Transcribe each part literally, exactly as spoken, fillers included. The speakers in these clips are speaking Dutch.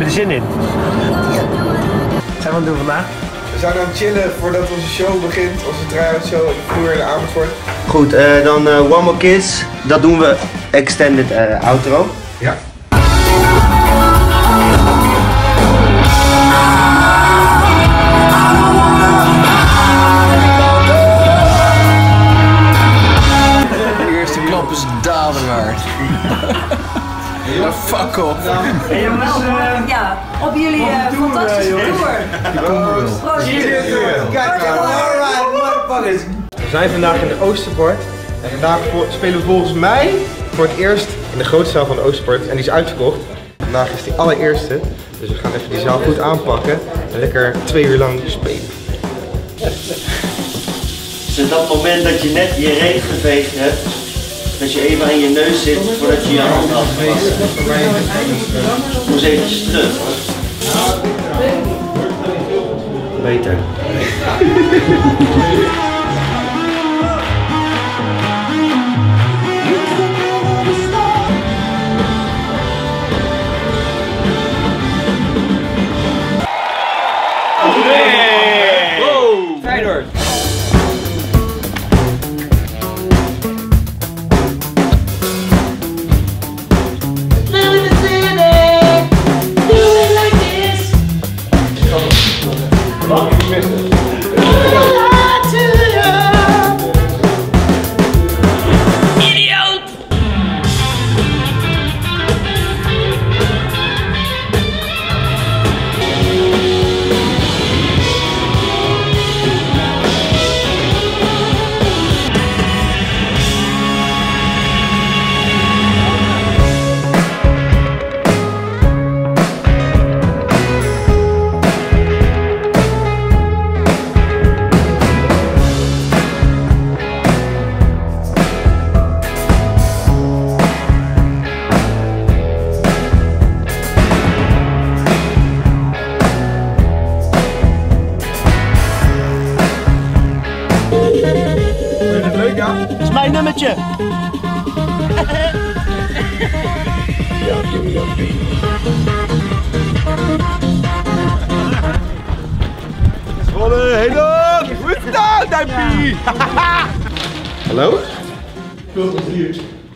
er zin in? Ja. Wat zijn we aan het doen vandaag? We zijn aan het chillen voordat onze show begint, onze try-out show in de vloer in Amersfoort. Goed, uh, dan uh, One More Kiss. Dat doen we extended uh, outro. Ja. De eerste klap is daderhard. Ja, fuck off. Hey jongens, uh, Ja, op jullie uh, fantastische tour. We zijn vandaag in de Oosterpoort en vandaag spelen we volgens mij voor het eerst in de grote zaal van de Oosterpoort en die is uitverkocht. Vandaag is die allereerste, dus we gaan even die zaal goed aanpakken en lekker twee uur lang spelen. Dus dat moment dat je net je reet geveegd hebt, dat je even aan je neus zit voordat je je hand afpast. Doe eens eventjes terug. Beter. Feyenoord. Dat is mijn nummertje. Zwolle, hello! Goed gedaan, duimpie! Hallo? Veel plezier.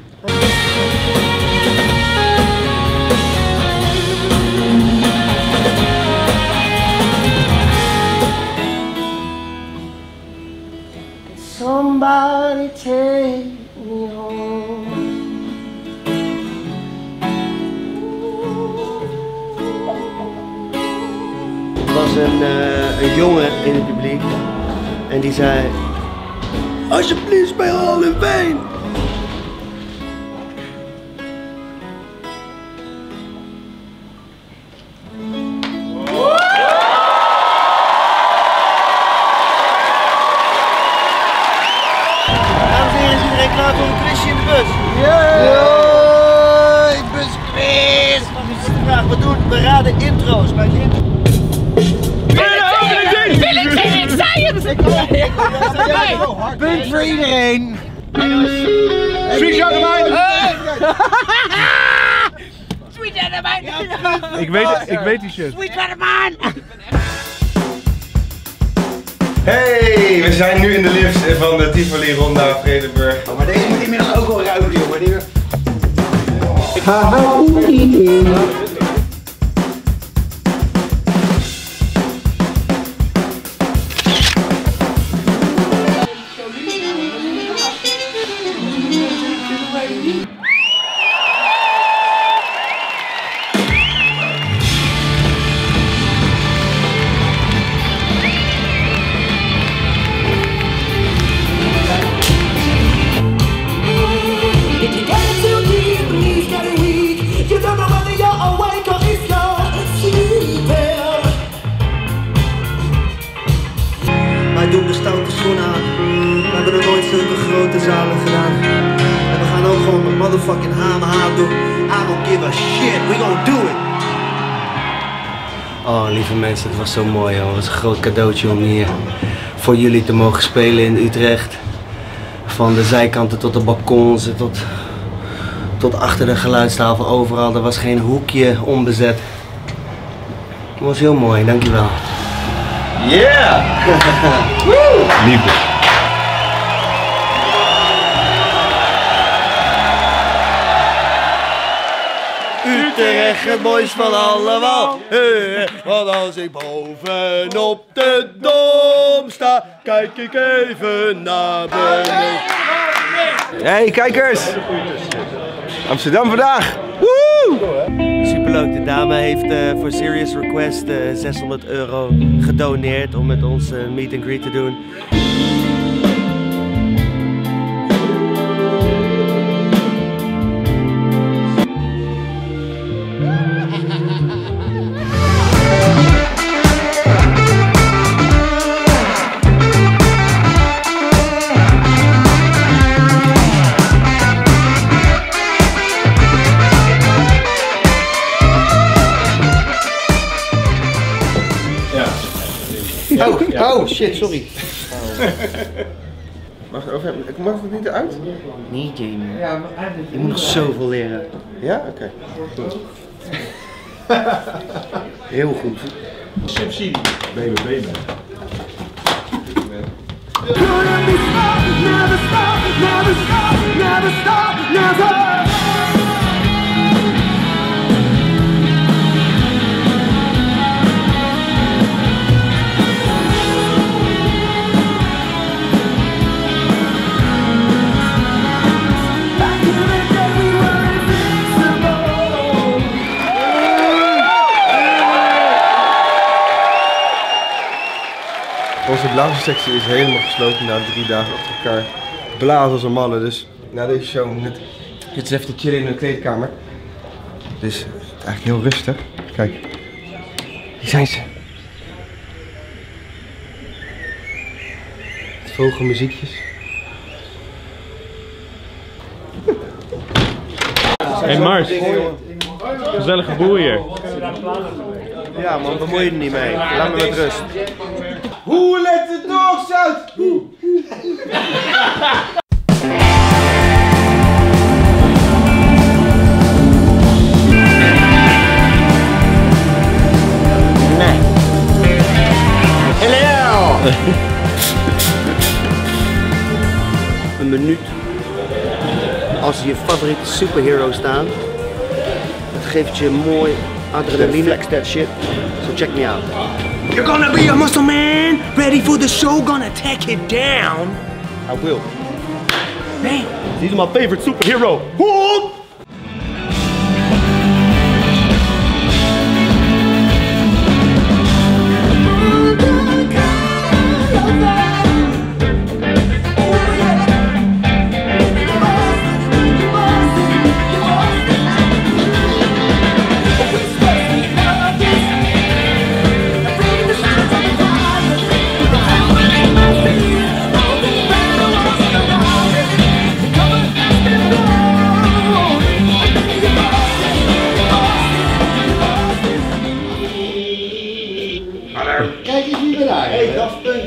Somebody take me home. Er was een, uh, een jongen in het publiek en die zei: alsjeblieft speel Hall in Veen. Klaar voor een quizje in de bus? Ja! Busquiz! Vraag, we doen, we raden intro's bij de intro. Wil ik geen, ik zei het! Punt voor iedereen! Sweet out of mine! Sweet out of mine! Ik weet, ik weet die shit. Sweet out of mine! Hey, we zijn nu in de lift van de Tivoli Ronda Vredenburg. Oh, maar deze moet inmiddels ook wel ruiken, jongen. Die... Wij doen de stoute schoen aan. We hebben nog nooit zulke grote zalen gedaan. En we gaan ook gewoon een motherfucking hamerhaal doen. I don't give a shit, we gonna do it. Oh, lieve mensen, het was zo mooi, hoor. Het was een groot cadeautje om hier voor jullie te mogen spelen in Utrecht. Van de zijkanten tot de balkons, tot, tot achter de geluidstafel, overal. Er was geen hoekje onbezet. was heel mooi, dankjewel. Yeah! Liefde. Utrecht, het mooist van allemaal. Hey, want als ik bovenop de dom sta, kijk ik even naar beneden. Hey kijkers! Amsterdam vandaag! Woe! Superleuk, de dame heeft uh, voor Serious Request uh, zeshonderd euro gedoneerd om met ons uh, meet and greet te doen. Oh, oh shit, sorry. Mag, over, mag het niet eruit? Nee, Jamie. Je moet nog zoveel leren. Ja? Oké. Okay. Goed. Heel goed. Subsidie. B B B. Onze blazerssectie is helemaal gesloten na drie dagen achter elkaar. Blazen als een mannen, dus na deze show net zitten ze even te chillen in hun kleedkamer. Dus het is eigenlijk heel rustig. Kijk, hier zijn ze. Het vogelmuziekjes. Hey Mars, gezellige boel hier. Ja man, bemoei je er niet mee. Laat me met rust. Who let the dogs out? Who? Nee. Hello! Een minuut. Als je favoriete superhero staan, dat geeft je mooi adrenaline. Flex that shit. So check me out. You're gonna be a muscle man, ready for the show, gonna take it down. I will. Man, He's my favorite superhero. Whoop! kijk eens wie we daar. Hey, Daft Punk.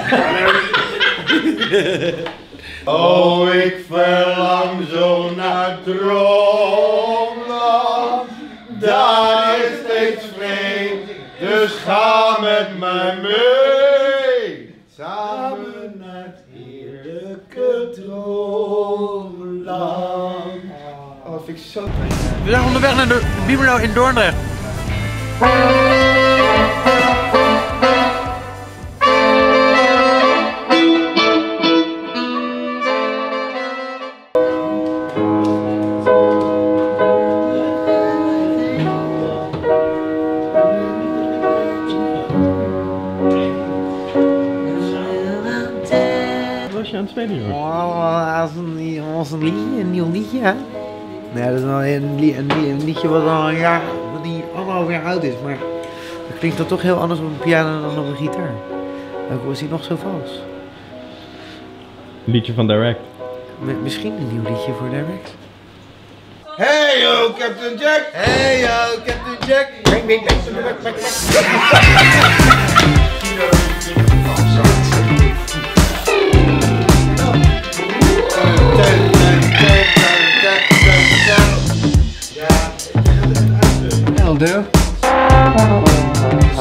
Oh, ik verlang zo naar droomland. Daar is steeds vreemd, dus ga met mij mee. Samen naar het heerlijke droomland. Oh, dat vind ik zo We zijn onderweg naar de Bibelo in Dordrecht. Oh, als een, als een liedje, een nieuw liedje, hè? Nee, dat is wel een, li een, li een liedje wat al een jaar, wat niet anderhalf jaar oud is, maar dat klinkt dan toch heel anders op een piano dan op een gitaar. Ook was hij nog zo vals. Liedje van Direct. M misschien een nieuw liedje voor Direct. Hey yo, Captain Jack! Hey yo, Captain Jack! Bang, bang, bang, bang, bang, bang. That'll do.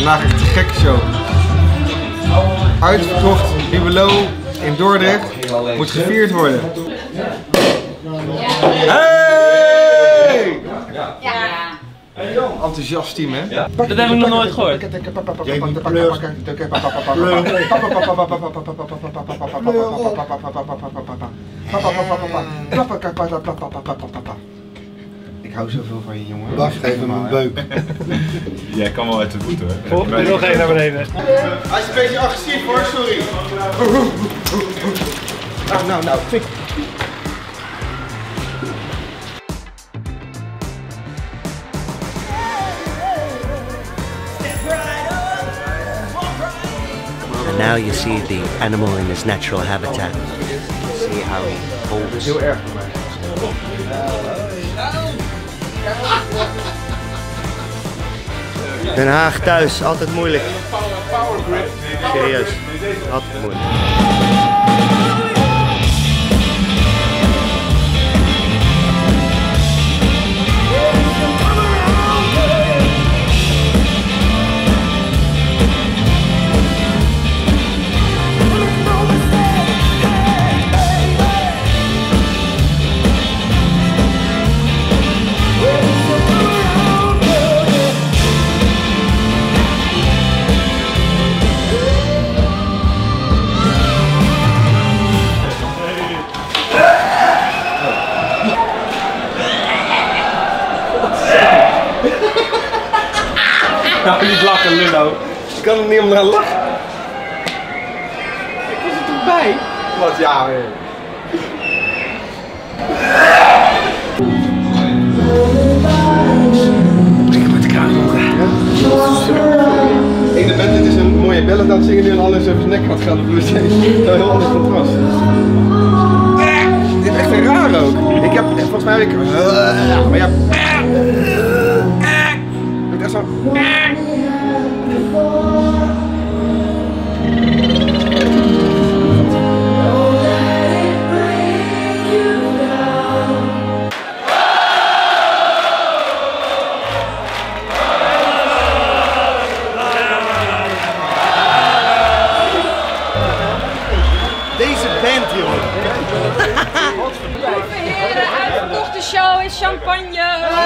vandaag echt een gekke show. Uitverkocht Bibelo in Dordrecht moet gevierd worden. Hey! Ja. Enthousiast team, hè? Ja. Dat heb ik nog nooit gehoord. Ik hou zoveel van je, jongen. Wacht even mijn beuk. Jij kan wel uit de voeten hoor. Oh, er nog één naar beneden. Hij is een beetje agressief hoor, sorry. Nou, nou, nou, fik. And now you see the animal in its natural habitat. See how he holds. Heel erg voor mij. Den Haag thuis, altijd moeilijk. Serieus, altijd moeilijk. Nou, niet lachen, Lullo. Ik kan er niet om gaan lachen. Ik was er toch bij? Wat, ja, hé. Ik heb met de kraan horen. Ik de band, dit is een mooie ballad aan het zingen nu en alles over zijn nek had gaan. Dat is een heel ander contrast. Dit is echt een raar ook. Ik heb, volgens mij heb ik... Maar ja... Ik echt zo... Deze band, jongen. Heren, uitverkochte show is champagne.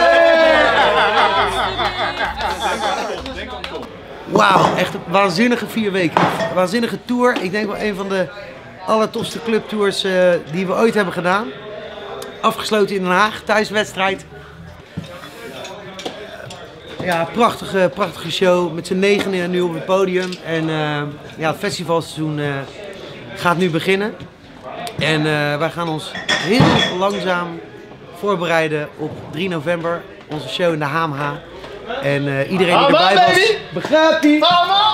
Wauw, echt een waanzinnige vier weken. Een waanzinnige tour. Ik denk wel een van de allertofste clubtours uh, die we ooit hebben gedaan. Afgesloten in Den Haag, thuiswedstrijd. Ja, prachtige, prachtige show. Met z'n negenen nu op het podium. En uh, ja, het festivalseizoen uh, gaat nu beginnen. En uh, wij gaan ons heel langzaam voorbereiden op drie november. Onze show in de H M H. En uh, iedereen die erbij was, begrijpt die.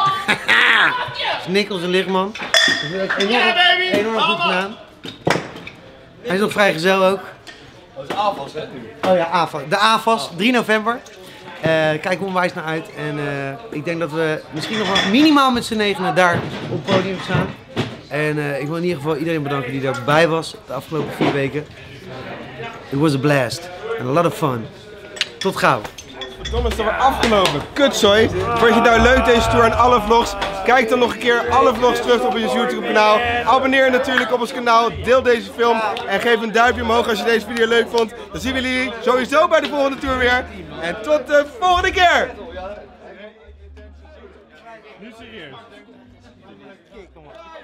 Nick, onze lichtman. Enorm, enorm goed gedaan. Hij is nog vrijgezel ook. Dat is A F A S, hè? Oh ja, A F A S. De A F A S, drie november. Uh, kijk onwijs naar uit. En uh, ik denk dat we misschien nog wel minimaal met z'n negenen daar op het podium staan. En uh, ik wil in ieder geval iedereen bedanken die daarbij was de afgelopen vier weken. It was a blast. And a lot of fun. Tot gauw. Verdomme, is het alweer afgelopen. Kutzooi. Vond je het nou leuk deze tour en alle vlogs? Kijk dan nog een keer alle vlogs terug op ons YouTube kanaal. Abonneer natuurlijk op ons kanaal. Deel deze film. En geef een duimpje omhoog als je deze video leuk vond. Dan zien we jullie sowieso bij de volgende tour weer. En tot de volgende keer. Nu serieus.